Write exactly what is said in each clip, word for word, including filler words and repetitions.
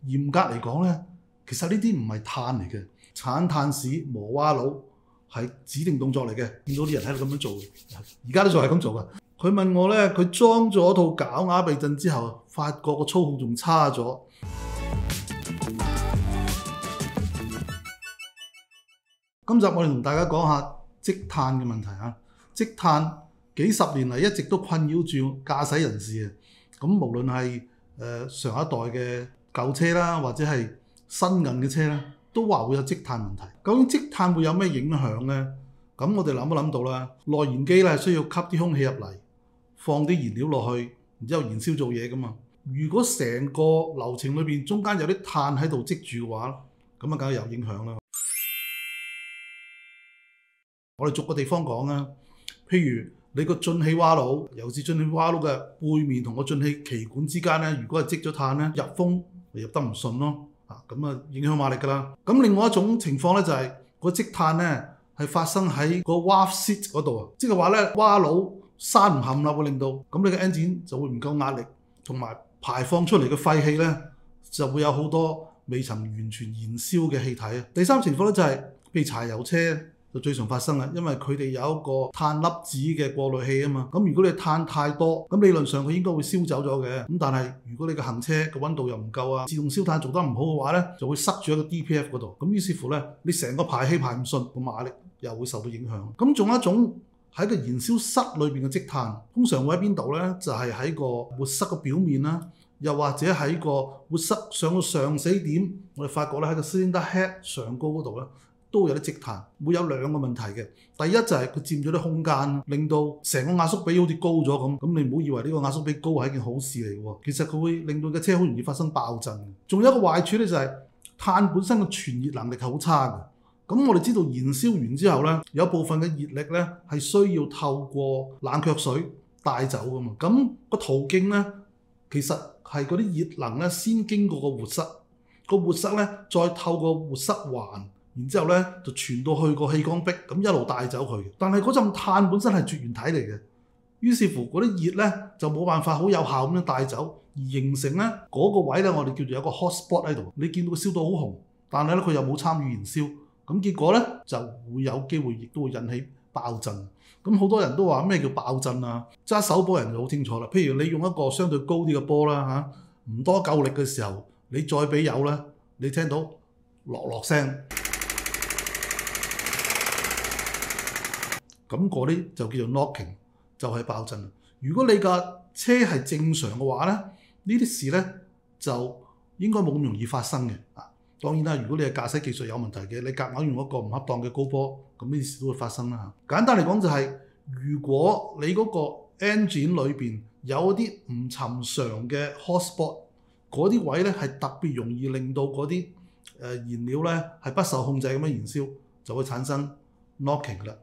嚴格嚟講咧，其實呢啲唔係碳嚟嘅，鏟炭屎磨蛙佬係指定動作嚟嘅。見到啲人喺度咁樣做，而家都仲係咁做㗎。佢問我咧，佢裝咗套絞牙避震之後，發覺個操控仲差咗。今集我哋同大家講下積碳嘅問題啊！積碳幾十年嚟一直都困擾住駕駛人士嘅。咁無論係誒、呃、上一代嘅舊車啦，或者係新穎嘅車咧，都話會有積碳問題。究竟積碳會有咩影響咧？咁我哋諗都諗到啦，內燃機咧係需要吸啲空氣入嚟，放啲燃料落去，然之後燃燒做嘢噶嘛。如果成個流程裏邊中間有啲碳喺度積住嘅話，咁啊梗係有影響啦。我哋逐個地方講啊，譬如你個進氣蛙佬，尤其是進氣蛙佬嘅背面同個進氣歧管之間咧，如果係積咗碳咧，入風就入得唔順咯，啊咁啊影響馬力㗎啦。咁另外一種情況咧就係、是、個積碳咧係發生喺個 valve seat 嗰度啊，即係話咧蛙佬閂唔冚啦，會令到咁你嘅 engine 就會唔夠壓力，同埋排放出嚟嘅廢氣咧就會有好多未曾完全燃燒嘅氣體啊。第三情況咧就係、是、譬如柴油車就最常發生啦，因為佢哋有一個碳粒子嘅過濾器啊嘛。咁如果你碳太多，咁理論上佢應該會燒走咗嘅。咁但係如果你嘅行車嘅溫度又唔夠啊，自動燒碳做得唔好嘅話咧，就會塞住喺個 D P F 嗰度。咁於是乎咧，你成個排氣排唔順，個馬力又會受到影響。咁仲有一種喺個燃燒室裏邊嘅積碳，通常會喺邊度咧？就係、是、喺個活塞嘅表面啦，又或者喺個活塞上到上死點，我哋發覺咧喺個 cylinder head 上高嗰度咧，都會有啲積碳，會有兩個問題嘅。第一就係佢佔咗啲空間，令到成個壓縮比好似高咗咁。咁你唔好以為呢個壓縮比高係一件好事嚟喎，其實佢會令到架車好容易發生爆震。仲有一個壞處咧，就係碳本身嘅傳熱能力係好差嘅。咁我哋知道燃燒完之後咧，有部分嘅熱力咧係需要透過冷卻水帶走噶嘛。咁個途徑咧，其實係嗰啲熱能咧先經過個活塞，個活塞咧再透過活塞環。然之後咧就傳到去個氣缸壁，咁一路帶走佢。但係嗰陣碳本身係絕緣體嚟嘅，於是乎嗰啲熱咧就冇辦法好有效咁樣帶走，而形成咧嗰、那個位咧我哋叫做有個 hot spot 喺度。你見到佢燒到好紅，但係咧佢又冇參與燃燒，咁結果咧就會有機會亦都會引起爆震。咁好多人都話咩叫爆震啊？揸手波人就好清楚啦。譬如你用一個相對高啲嘅波啦嚇，唔多夠力嘅時候，你再俾油咧，你聽到落落聲。咁嗰啲就叫做 knocking， 就係爆震。如果你架車係正常嘅話咧，呢啲事咧就應該冇咁容易發生嘅。啊，當然啦，如果你係駕駛技術有問題嘅，你夾硬用一個唔恰當嘅高波，咁呢啲事都會發生啦。嚇，簡單嚟講就係、是，如果你嗰個 engine 裏邊有一啲唔尋常嘅 hot spot，嗰啲位咧係特別容易令到嗰啲誒燃料咧係不受控制咁樣燃燒，就會產生 knocking 㗎啦。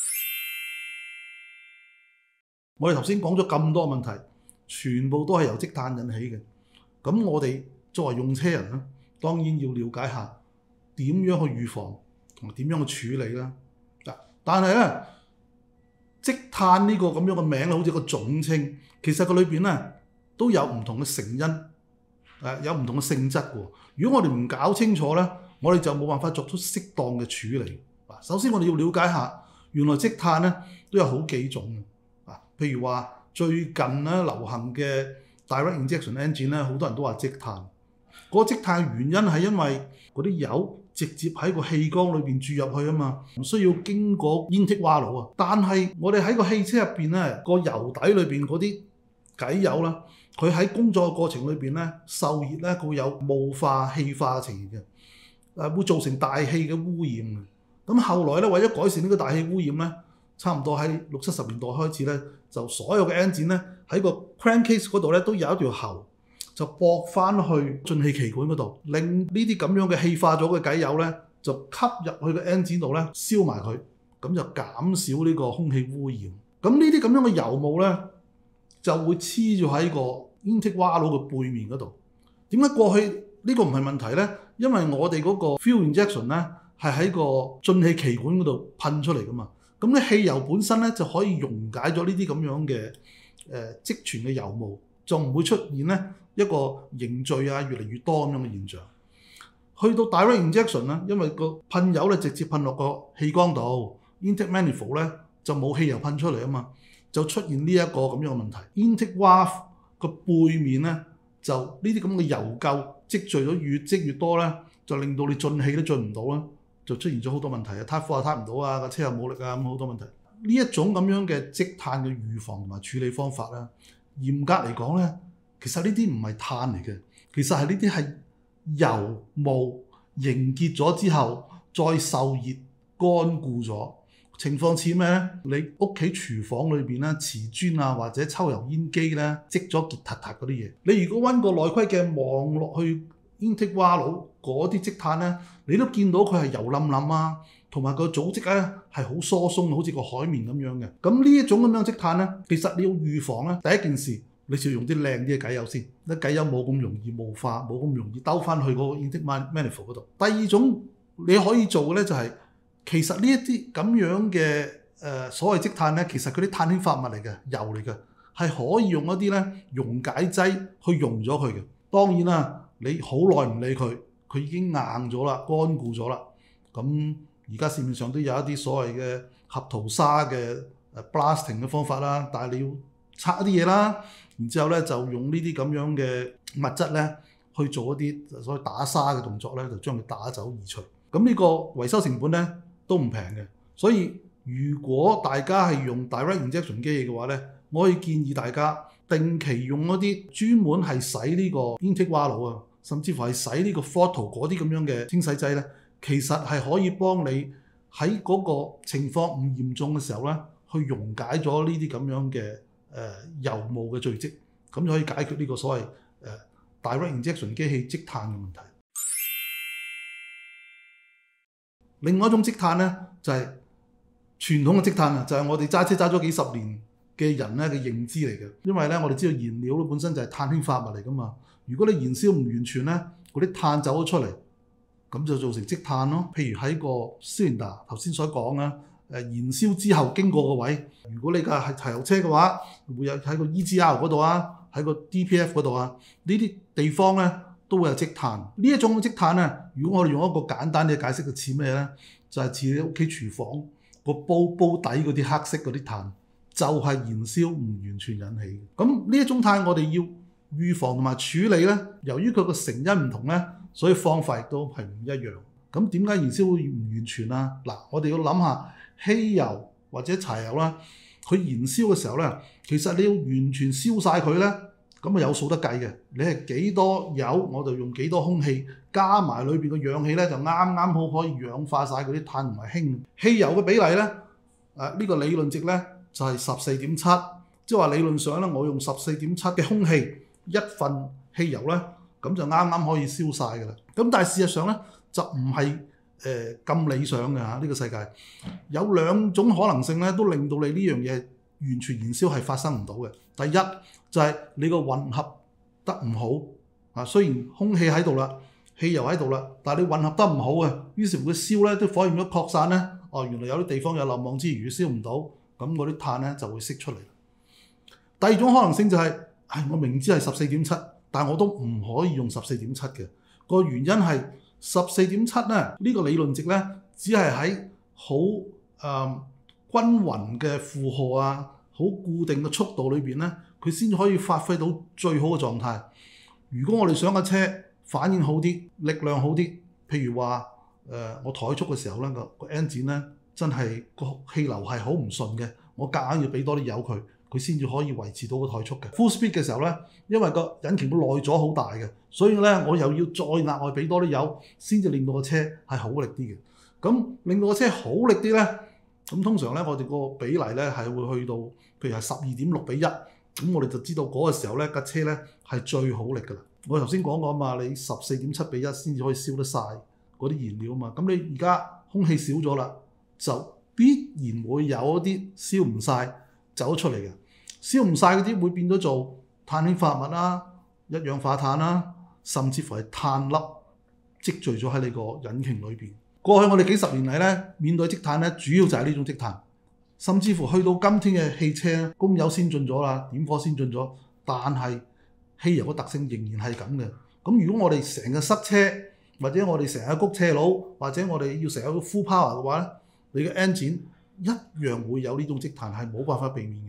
我哋頭先講咗咁多問題，全部都係由積碳引起嘅。咁我哋作為用車人咧，當然要了解下點樣去預防同埋點樣去處理啦。嗱，但係咧，積碳呢個咁樣嘅名好似個總稱，其實佢裏邊咧都有唔同嘅成因，誒有唔同嘅性質嘅。如果我哋唔搞清楚咧，我哋就冇辦法作出適當嘅處理。嗱，首先我哋要了解下，原來積碳咧都有好幾種嘅。譬如話最近咧流行嘅 direct injection engine 咧，好多人都話積碳。嗰個積碳嘅原因係因為嗰啲油直接喺個氣缸裏邊注入去啊嘛，唔需要經過 intake valve啊。但係我哋喺個汽車入邊咧，個油底裏邊嗰啲偈油啦，佢喺工作嘅過程裏邊咧受熱咧，佢會有霧化氣化嘅情形嘅，誒會造成大氣嘅污染嘅。咁後來咧為咗改善呢個大氣污染咧，差唔多喺六七十年代開始咧，就所有嘅 engine 咧喺個 crankcase 嗰度咧都有一條喉，就駁翻去進氣歧管嗰度，令呢啲咁樣嘅氣化咗嘅偈油咧，就吸入去個 engine 度咧燒埋佢，咁就減少呢個空氣污染。咁呢啲咁樣嘅油霧咧，就會黐住喺個 intake valve 嘅背面嗰度。點解過去呢個唔係問題咧？因為我哋嗰個 fuel injection 咧係喺個進氣歧管嗰度噴出嚟噶嘛。咁咧汽油本身咧就可以溶解咗呢啲咁樣嘅誒、呃、積存嘅油霧，就唔會出現咧一個凝聚啊越嚟越多咁樣嘅現象。去到 direct injection 咧，因為個噴油咧直接噴落個氣缸度 intake manifold 咧就冇氣油噴出嚟啊嘛，就出現呢一個咁樣嘅問題。intake valve 個背面咧就呢啲咁嘅油垢積聚咗越積越多咧，就令到你進氣都進唔到啦，就出現咗好多問題啊，撻火又撻唔到啊，個車又冇力啊，咁好多問題。呢一種咁樣嘅積碳嘅預防同埋處理方法咧，嚴格嚟講咧，其實呢啲唔係碳嚟嘅，其實係呢啲係油霧凝結咗之後再受熱乾固咗。情況似咩咧？你屋企廚房裏邊咧瓷磚啊或者抽油煙機咧積咗結撻撻嗰啲嘢，你如果揾個內窺鏡望落去 intake valve 嗰啲積碳咧，你都見到佢係油冧冧啊，同埋個組織咧係好疏鬆，好似個海綿咁樣嘅。咁呢一種咁樣積碳咧，其實你要預防咧，第一件事你就要用啲靚啲嘅偈油先，啲偈油冇咁容易霧化，冇咁容易兜翻去嗰個 intake manifold 嗰度。第二種你可以做嘅咧就係、是。其實呢一啲咁樣嘅誒、呃、所謂積碳咧，其實佢啲碳氫化物嚟嘅，油嚟嘅，係可以用一啲咧溶解劑去溶咗佢嘅。當然啦，你好耐唔理佢，佢已經硬咗啦，乾固咗啦。咁而家市面上都有一啲所謂嘅合陶砂嘅誒 blasting 嘅方法啦，但係你要拆一啲嘢啦，然之後咧就用呢啲咁樣嘅物質咧去做一啲所謂打砂嘅動作咧，就將佢打走移除。咁呢個維修成本咧都唔平嘅，所以如果大家係用 direct injection 機器嘅話咧，我可以建議大家定期用一啲專門係洗呢個 intake valve啊，甚至乎係洗呢個 throttle 嗰啲咁樣嘅清洗劑咧，其實係可以幫你喺嗰個情況唔嚴重嘅時候咧，去溶解咗呢啲咁樣嘅誒、呃、油霧嘅聚積，咁就可以解決呢個所謂誒、呃、direct injection 機器積碳嘅問題。另外一種積碳咧，就係、是、傳統嘅積碳啊，就係、是、我哋揸車揸咗幾十年嘅人咧嘅認知嚟嘅。因為咧，我哋知道燃料本身就係碳氫化物嚟噶嘛。如果你燃燒唔完全咧，嗰啲碳走咗出嚟，咁就造成積碳咯。譬如喺個 cylinder 頭先所講啊，誒燃燒之後經過個位，如果你架係柴油車嘅話，會有喺個 E G R 嗰度啊，喺個 D P F 嗰度啊，呢啲地方咧，都會有積碳。呢一種積碳咧，如果我哋用一個簡單嘅解釋，就似咩咧？就係似你屋企廚房個煲煲底嗰啲黑色嗰啲碳，就係、是、燃燒唔完全引起嘅。咁呢一種碳我哋要預防同埋處理咧，由於佢個成因唔同咧，所以方法亦都係唔一樣。咁點解燃燒會唔完全啊？嗱，我哋要諗下汽油或者柴油啦，佢燃燒嘅時候咧，其實你要完全燒晒佢咧。咁啊有數得計嘅，你係幾多油，我就用幾多空氣，加埋裏邊嘅氧氣咧，就啱啱好可以氧化晒嗰啲碳同埋氫。汽油嘅比例咧，誒、啊、呢、呢個理論值咧就係十四點七，即係話理論上咧，我用十四點七嘅空氣一份汽油咧，咁就啱啱可以燒晒㗎啦。咁但係事實上咧，就唔係誒咁理想嘅嚇，呢、呢個世界有兩種可能性咧，都令到你呢樣嘢完全燃燒係發生唔到嘅。第一就係、是、你個混合得唔好啊，雖然空氣喺度啦，汽油喺度啦，但係你混合得唔好嘅，於是乎佢燒咧都火焰咗擴散咧，哦原來有啲地方有漏網之魚燒唔到，咁嗰啲碳咧就會釋出嚟。第二種可能性就係、是，唉我明知係十四點七，但係我都唔可以用十四點七嘅，個原因係十四點七咧呢、呢個理論值咧，只係喺好誒均勻嘅負荷啊，好固定嘅速度裏邊咧，佢先可以發揮到最好嘅狀態。如果我哋想架車反應好啲，力量好啲，譬如話誒、呃、我怠速嘅時候咧，個個 engine 咧真係個氣流係好唔順嘅，我夾硬要俾多啲油佢，佢先至可以維持到個怠速嘅。Full speed 嘅時候咧，因為個引擎個內阻好大嘅，所以咧我又要再額外俾多啲油，先至令到個車係好力啲嘅。咁令到個車好力啲咧，咁通常咧我哋個比例咧係會去到，譬如係十二點六比一，咁我哋就知道嗰個時候咧架車咧係最好力㗎啦。我頭先講過啊嘛，你十四點七比一先至可以燒得晒嗰啲燃料啊嘛，咁你而家空氣少咗啦，就必然會有一啲燒唔晒走出嚟嘅，燒唔晒嗰啲會變咗做碳氫化物啦、一氧化碳啦，甚至乎係碳粒積聚咗喺你個引擎裏邊。過去我哋幾十年嚟咧，面對積碳咧，主要就係呢種積碳，甚至乎去到今天嘅汽車，供油先進咗啦，點火先進咗，但係汽油嘅特性仍然係咁嘅。咁如果我哋成日塞車，或者我哋成日谷斜路，或者我哋要成日 full power 嘅話咧，你嘅 engine 一樣會有呢種積碳，係冇辦法避免嘅。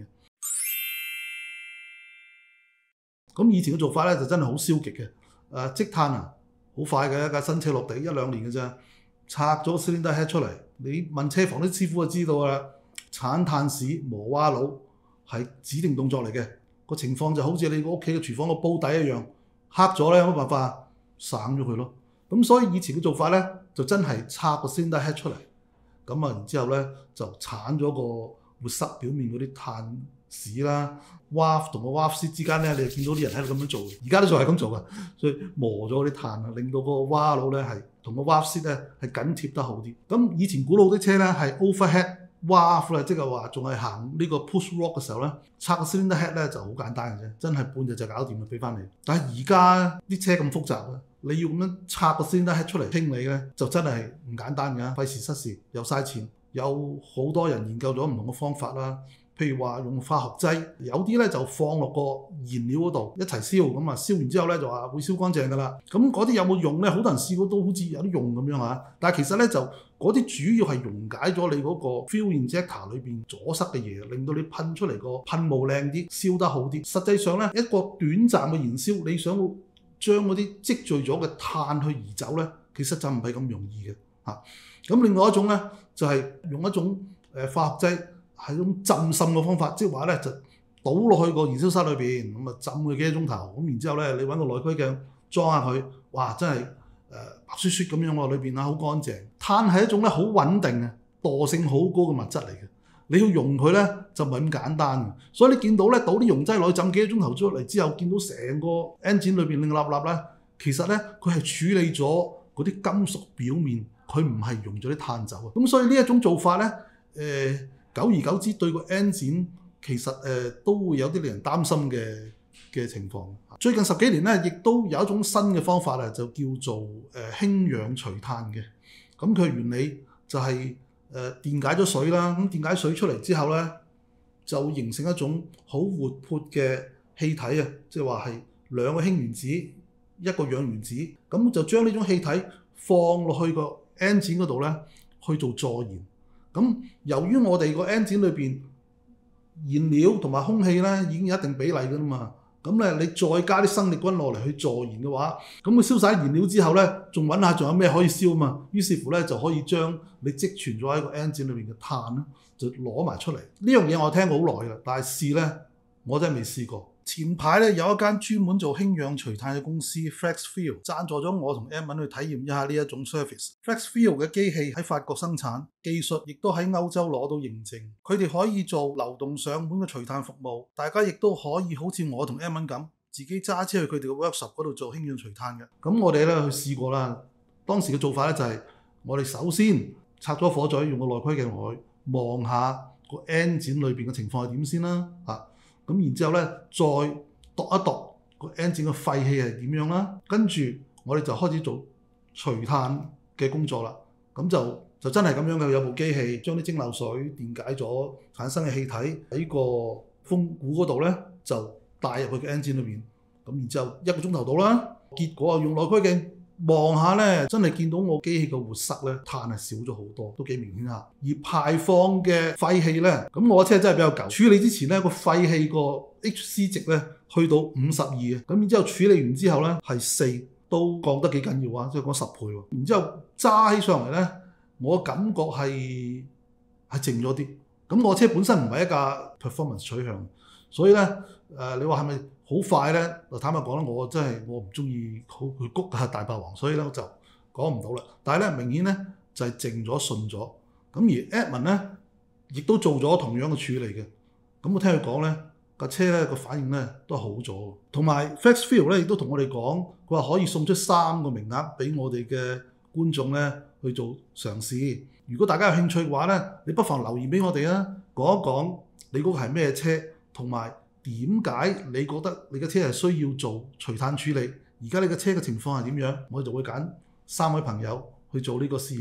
咁以前嘅做法咧就真係好消極嘅。誒積碳啊，好快嘅，一架新車落地一兩年嘅啫，拆咗 cylinder head 出嚟，你問車房啲師傅就知道啦。鏟炭屎磨蛙佬係指定動作嚟嘅，個情況就好似你個屋企嘅廚房個煲底一樣，黑咗咧有乜辦法省咗佢咯。咁所以以前嘅做法咧就真係拆個 cylinder head 出嚟，咁啊然之後咧就鏟咗個活塞表面嗰啲碳屎啦 ，valve 同個 valve seat 之間咧，你就見到啲人喺度咁樣做，而家都仲係咁做嘅，所以磨咗啲碳啊，令到個蛙佬咧係同個 valve seat 咧係緊貼得好啲。咁以前古老啲車咧係 overhead valve 咧，即係話仲係行呢個 push rod 嘅時候咧，拆個 cylinder head 咧就好簡單嘅啫，真係半日就搞掂啦，俾翻你。但係而家啲車咁複雜啊，你要咁樣拆個 cylinder head 出嚟清理咧，就真係唔簡單嘅，費時失事又嘥錢。有好多人研究咗唔同嘅方法啦。譬如話用化學劑，有啲咧就放落個燃料嗰度一齊燒，咁啊燒完之後咧就話會燒乾淨㗎啦。咁嗰啲有冇用咧？好多人試過都好似有啲用咁樣嚇，但係其實咧就嗰啲主要係溶解咗你嗰個 fuel injector 裏邊阻塞嘅嘢，令到你噴出嚟個噴霧靚啲，燒得好啲。實際上咧一個短暫嘅燃燒，你想將嗰啲積聚咗嘅碳去移走咧，其實就唔係咁容易嘅嚇。咁另外一種咧就係用一種誒化學劑。係一種浸滲嘅方法，即係話咧就倒落去個燃燒室裏邊，咁啊浸佢幾個鐘頭，咁然之後咧你揾個內窺鏡裝下佢，哇真係誒、呃、白雪雪咁樣喎，裏邊啊好乾淨。碳係一種咧好穩定嘅惰性好高嘅物質嚟嘅，你要溶佢咧就唔係咁簡單嘅。所以你見到咧倒啲溶劑落去浸幾個鐘頭出嚟之後，見到成個 engine 裏邊靚立立咧，其實咧佢係處理咗嗰啲金屬表面，佢唔係溶咗啲碳走啊。咁所以呢一種做法咧，誒、呃。久而久之對個 engine 其實誒、呃、都會有啲令人擔心嘅嘅情況。最近十幾年咧，亦都有一種新嘅方法啊，就叫做誒、呃、氫氧除碳嘅。咁佢原理就係、是、誒、呃、電解咗水啦，咁電解水出嚟之後咧，就形成一種好活潑嘅氣體啊，即係話係兩個氫原子一個氧原子，咁就將呢種氣體放落去個 engine 嗰度咧去做助燃。咁由於我哋個 engine 裏邊燃料同埋空氣咧已經有一定比例㗎啦嘛，咁咧你再加啲生力軍落嚟去助燃嘅話，咁佢燒晒燃料之後咧，仲揾下仲有咩可以燒啊嘛，於是乎咧就可以將你積存咗喺個 engine 裏邊嘅碳咧就攞埋出嚟。呢樣嘢我聽過好耐啦，但係試咧我真係未試過。前排咧有一間專門做氫氧除碳嘅公司 FlexFuel 贊助咗我同 Edmond 去體驗一下呢一種 service。FlexFuel 嘅機器喺法國生產，技術亦都喺歐洲攞到認證。佢哋可以做流動上門嘅除碳服務，大家亦都可以好似我同 Edmond 咁，自己揸車去佢哋嘅 workshop 嗰度做氫氧除碳嘅。咁我哋咧去試過啦，當時嘅做法咧就係我哋首先拆咗火嘴，用個內窺鏡落去望下個 engine 裏邊嘅情況係點先啦，啊！咁然之後咧，再度一度個 engine 嘅廢氣係點樣啦，跟住我哋就開始做除碳嘅工作啦。咁就就真係咁樣嘅，有部機器將啲蒸餾水電解咗產生嘅氣體喺個風鼓嗰度咧，就帶入去個 engine 裏邊。咁然之後一個鐘頭到啦，結果啊用內窺鏡望下咧，真係見到我機器嘅活塞咧，碳係少咗好多，都幾明顯嚇。而排放嘅廢氣咧，咁我車真係比較舊，處理之前咧個廢氣個 H C 值咧去到五十二嘅，咁然之後處理完之後咧係四，都降得幾緊要啊，即係講十倍喎。然之後揸起上嚟咧，我感覺係係靜咗啲。咁我車本身唔係一架 performance 取向，所以咧誒、呃，你話係咪？好快咧，就坦白講啦，我真係我唔中意好去谷下大霸王，所以咧我就講唔到啦。但係咧明顯咧就係、是、靜咗順咗。咁而 Edmond 咧亦都做咗同樣嘅處理嘅。咁我聽佢講咧架車咧個反應咧都好咗。同埋 FlexFuel 咧亦都同我哋講，佢話可以送出三個名額俾我哋嘅觀眾咧去做嘗試。如果大家有興趣嘅話咧，你不妨留言俾我哋啊，講一講你嗰個係咩車，同埋點解你覺得你嘅車係需要做除碳處理？而家你嘅車嘅情況係點樣？我就會揀三位朋友去做呢個試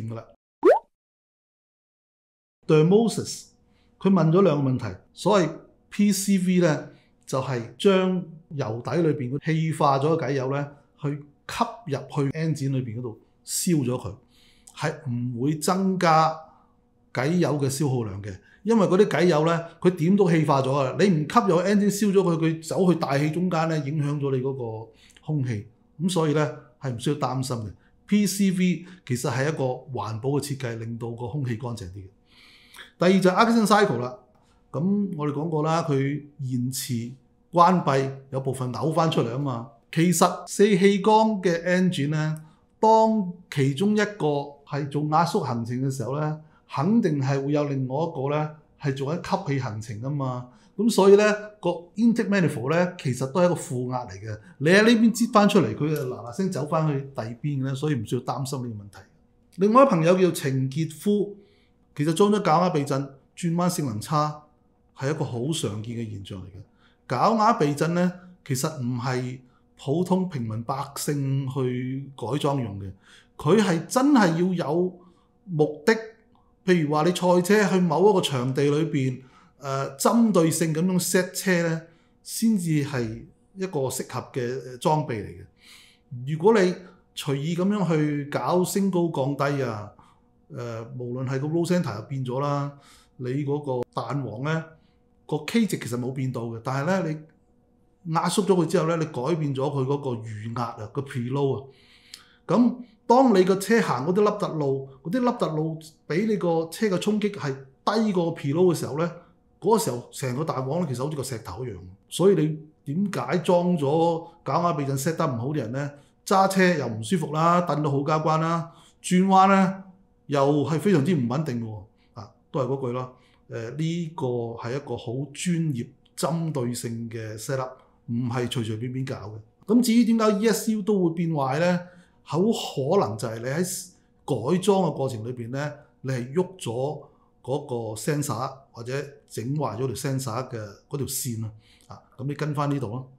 驗㗎啦。Dermosis 佢問咗兩個問題，所謂 P C V 咧就係將油底裏邊嘅氣化咗嘅偈油咧，去吸入去 engine 裏邊嗰度燒咗佢，係唔會增加偈油嘅消耗量嘅。因為嗰啲偈油咧，佢點都氣化咗啊！你唔吸入 engine 燒咗佢，佢走去大氣中間咧，影響咗你嗰個空氣。咁所以咧係唔需要擔心嘅。P C V 其實係一個環保嘅設計，令到個空氣乾淨啲嘅。第二就係 ignition cycle 啦。咁我哋講過啦，佢延遲關閉有部分嘔翻出嚟啊嘛。其實四氣缸嘅 engine 咧，當其中一個係做壓縮行程嘅時候咧，肯定係會有另外一個咧係做緊吸氣行程噶嘛。咁所以咧個 intake manifold 咧其實都係一個負壓嚟嘅。你喺呢邊擠翻出嚟，佢就嗱嗱聲走翻去第二邊嘅咧，所以唔需要擔心呢個問題。另外一個朋友叫程傑夫，其實裝咗絞壓避震，轉彎性能差係一個好常見嘅現象嚟嘅。絞壓避震咧其實唔係普通平民百姓去改裝用嘅，佢係真係要有目的。譬如話你賽車去某一個場地裏邊，誒、呃、針對性咁樣 set 車咧，先至係一個適合嘅裝備嚟嘅。如果你隨意咁樣去搞升高降低啊，誒、呃、無論係個 roll center 又變咗啦，你嗰個彈簧咧個 K 值其實冇變到嘅，但係咧你壓縮咗佢之後咧，你改變咗佢嗰個餘壓啊，個 preload 啊，咁。當你個車行嗰啲凹凸路，嗰啲凹凸路俾你個車嘅衝擊係低過 preload 嘅時候咧，嗰、那個時候成個彈簧咧其實好似個石頭一樣。所以你點解裝咗絞壓避震 set 得唔好啲人咧，揸車又唔舒服啦，蹬到好交關啦，轉彎咧又係非常之唔穩定嘅喎。啊，都係嗰句啦。誒、呃、呢、這個係一個好專業針對性嘅 set up，唔係隨隨便便搞嘅。咁至於點解 E S C 都會變壞咧？好可能就係你喺改裝嘅過程裏邊咧，你係喐咗嗰個 sensor 或者整壞咗條 sensor 嘅嗰條線啊，啊咁你跟翻呢度咯。